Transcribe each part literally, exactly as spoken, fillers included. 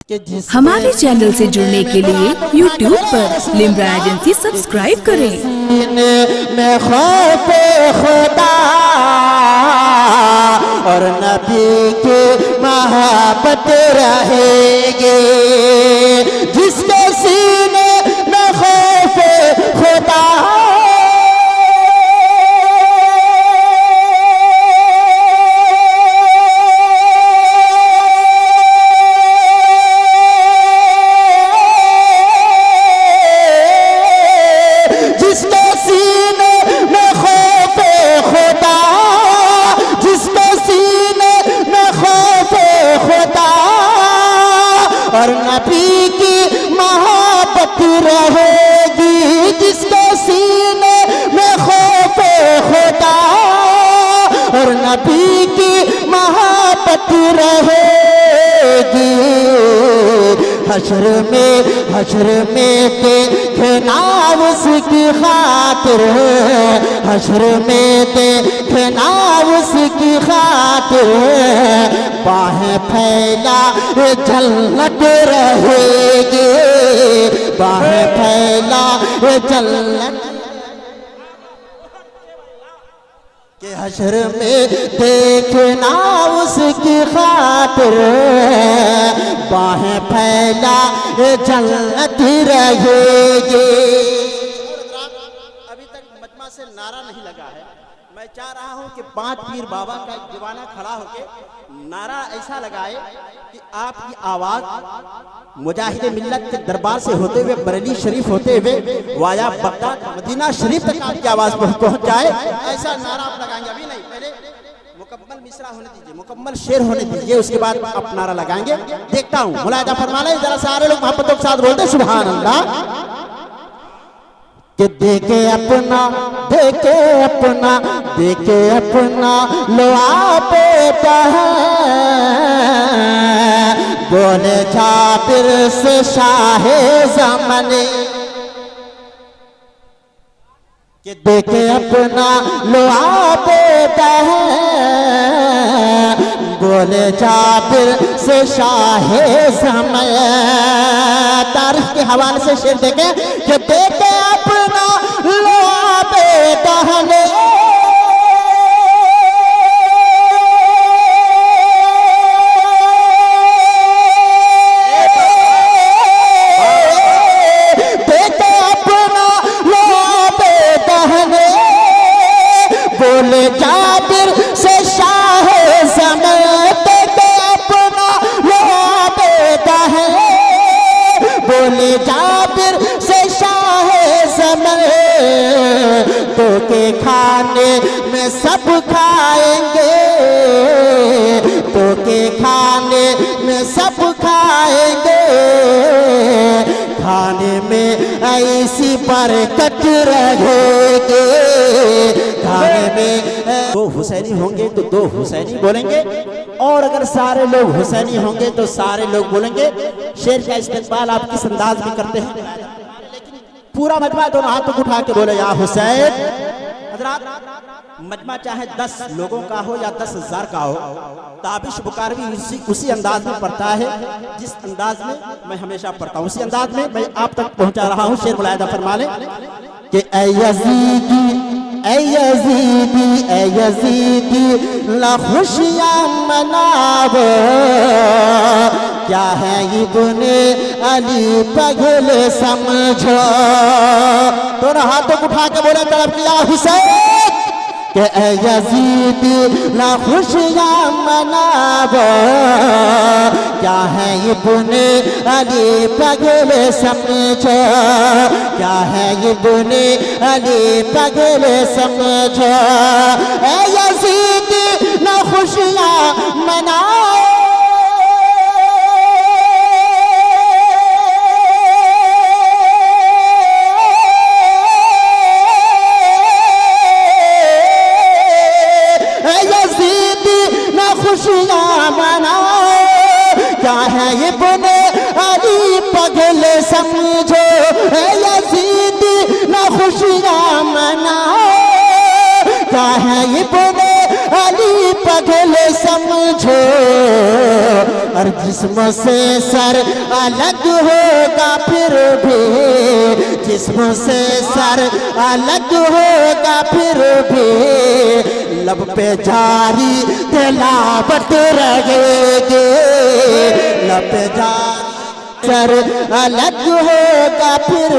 हमारे चैनल से जुड़ने के लिए यूट्यूब पर लिम्रा एजेंसी सब्सक्राइब करें। मैं खौफे खुदा और नबी के मोहब्बत रहेगी, जिसके सीने में खौफे खुदा और नबी की मोहब्बत रहेगी, जिसके सीने में खौफे खुदा और नबी की मोहब्बत रहेगी। हश्र में हश्र में देखना उसकी खातिर, हश्र में देखना उसकी खातिर, बाहें फैला जन्नत रहेगी, बाहें फैला जन्नत के हश्र में देखना उसकी खातिर, बाहें फैला जन्नत रहेगी। अभी तक मजमा से नारा नहीं लगा है। मैं चाह रहा हूं कि पांच पीर बाबा का एक दीवाना खड़ा होके नारा ऐसा लगाए कि आपकी आवाज मुजाहिद मिल्लत के दरबार से होते हुए बरेली शरीफ होते हुए वाया बगदाद मदीना शरीफ तक आपकी आवाज पहुंच जाए। ऐसा नारा आप लगाएंगे। अभी नहीं, पहले मुकम्मल मिसरा होने दीजिए, मुकम्मल शेर होने दीजिए, उसके बाद आप नारा लगाएंगे। देखता हूँ मुलाहिदा फरमा लें, जरा सारे लोग मोहब्बतों के साथ बोलते सुभान अल्लाह। कि देखे अपना देखे अपना देखे अपना लो आप बेटा है, बोले जाबिर से शाहे ज़माने, कि देखे अपना लो आप बेटा है, बोले जाबिर से शाहे ज़माने। तारीख के हवाले से शेर देखें कि देखे अपना लो आप बेटा है, बोले जाबिर से शाहे ज़माने, के अपना लो बेटा है, बोले जाबिर से शाहे ज़माने, तो के खाने में सब खाएंगे, तो के खाने में सब खाएंगे, खाने में ऐसी बरकत रहेगी, खाने में दो हुसैनी होंगे तो दो हुसैनी बोलेंगे, और अगर सारे लोग हुसैनी होंगे तो सारे लोग बोलेंगे। शेर का इस्तेमाल आप किस अंदाज में करते हैं, लेकिन पूरा मजमा दोनों हाथ उठा के बोले या हुसैन। हजरात मजमा चाहे दस लोगों का हो या दस हजार का हो, ताबिश बुखारी उसी उसी अंदाज में पढ़ता है जिस अंदाज में मैं हमेशा पढ़ता हूँ, उसी अंदाज में मैं आप तक पहुंचा रहा हूँ। शेर मुलाहिदा फरमा ले कि ऐ यज़ीदी ऐ यज़ीदी ऐ यज़ीदी ला खुशियाँ मनावो, क्या है इब्ने अली पगल समझो। दोनों हाथों को उठा के बोले तड़प किया हुसैन कि ऐ यज़ीदी ला खुशियाँ मनावो, क्या है इब्ने अली पगल समझो, क्या है इब्ने अली पगल समझो। ऐ यज़ीदी ला खुशियाँ मनावो, खुशियाँ मनाओ, क्या है इब्ने अली पगल समझो। है यज़ीदी ना खुशियाँ मनाओ, क्या है इब्ने अली पगल समझो, और जिस्म से सर अलग होगा फिर भी, जिस्म से सर अलग होगा फिर भी, लब पे जारी तिलावत रहेगी, लब पे जारी सर अलग होगा फिर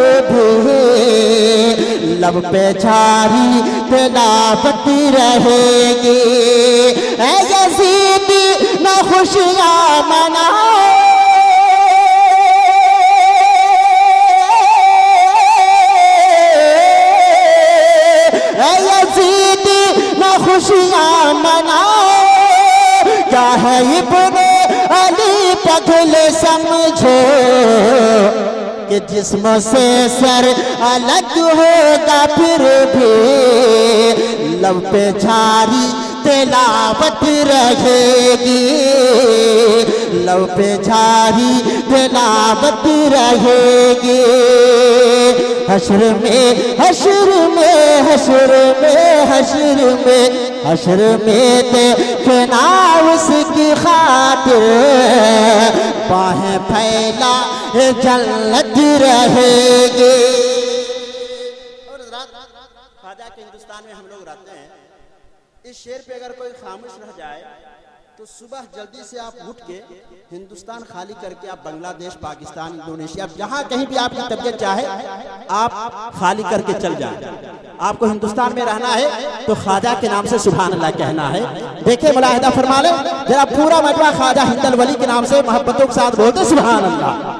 भी, लब पे जारी तिलावत रहेगी। ऐ यज़ीदी न खुशियाँ मनाओ, ऐ यज़ीदी न खुशियाँ मनाओ, क्या है इब्ने अली पगल समझो कि जिस्म से सर अलग होगा फिर भी, लब पे जारी तिलावत रहेगी, लब पे जारी तिलावत रहेगी। हश्र में हश्र में हश्र में हश्र में हश्र में देखना उसकी खातिर, बाहें फैला जन्नत रहेगी। ख्वाजा के हिंदुस्तान में हम लोग रहते हैं, इस शेर पे अगर कोई खामोश रह जाए तो सुबह जल्दी से आप उठ के हिंदुस्तान खाली करके आप बांग्लादेश, पाकिस्तान, इंडोनेशिया, जहां कहीं भी आपकी तबीयत चाहे आप खाली करके चल जाए। आपको हिंदुस्तान में रहना है तो ख्वाजा के नाम से सुभान अल्लाह कहना है। देखिए मुलाहिदा फरमा ले जरा, पूरा मजमा ख्वाजा हिंदल वली के नाम से मोहब्बतों के साथ बोलते सुभान अल्लाह।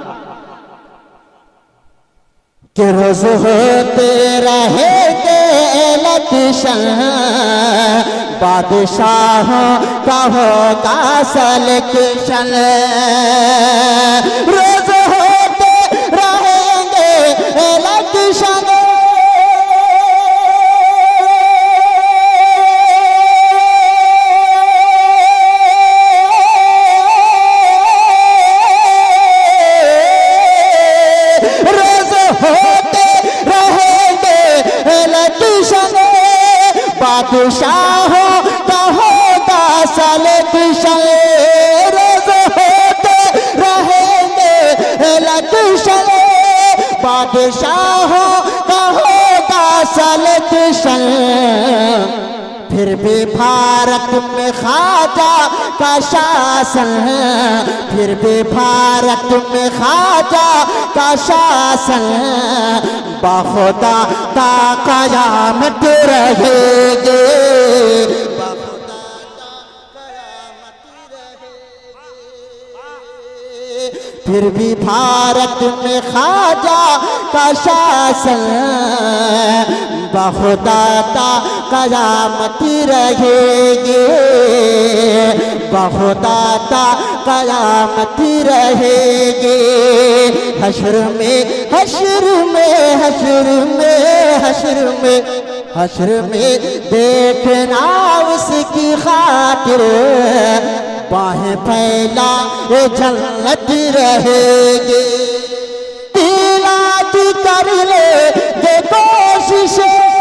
कि रोज होते रहेंगे इलेक्शन, बादशाहों का होगा सलेक्शन, रोज होते रहेंगे इलेक्शन, बादशाहों का होगा सलेक्शन, रोज होते रहेंगे इलेक्शन, बादशाहों का होगा सलेक्शन। फिर भी भारत में ख्वाजा का शासन, फिर भी भारत में ख्वाजा का शासन, बाखुदा ता क़यामत रहेगी, बाखुदा ता क़यामत रहेगी। फिर भी भारत में ख्वाजा का शासन, बाखुदा ता क़यामत रहेगी, बाखुदा ता क़यामत रहेगी। हश्र में हश्र में हश्र में हश्र में हश्र में देखना उसकी खातिर, बाहें फैला जन्नत रहेगी। तिलावत कर ले ये कोशिश,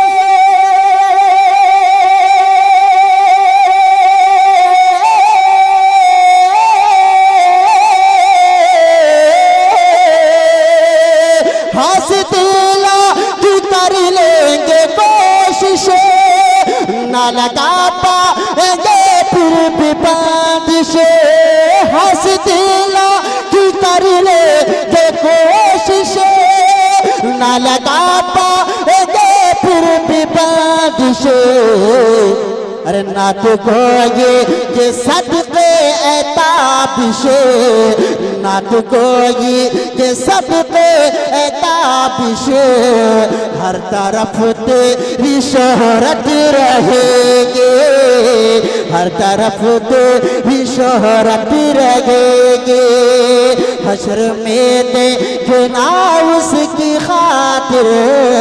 ना लगा पाएंगे फिर भी बांधिश, हंस दिला की कर ले ये कोशिश, ना लगा पाएंगे फिर भी बांधिश। अरे ना तो ये ये सदक़े एताबिश, ना तो ये ये सदक़े एताबिश, हर तरफ तेरी शोहरत रहेगी, हर तरफ तेरी शोहरत रहेगी। हश्र में देखना उसकी खातिर,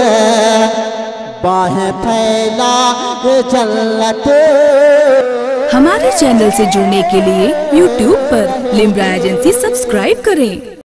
बाहें फैला जन्नत। हमारे चैनल से जुड़ने के लिए यूट्यूब पर लिम्रा एजेंसी सब्सक्राइब करें।